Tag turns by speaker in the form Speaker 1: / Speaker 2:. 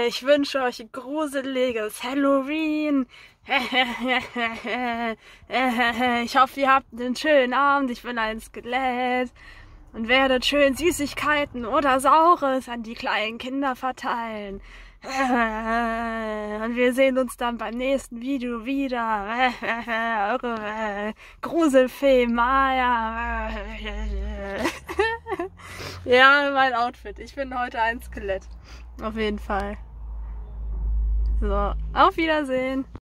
Speaker 1: Ich wünsche euch ein gruseliges Halloween. Ich hoffe, ihr habt einen schönen Abend. Ich bin ein Skelett und werdet schön Süßigkeiten oder Saures an die kleinen Kinder verteilen. Und wir sehen uns dann beim nächsten Video wieder. Eure Gruselfee Maya. Ja, mein Outfit. Ich bin heute ein Skelett. Auf jeden Fall. So, auf Wiedersehen.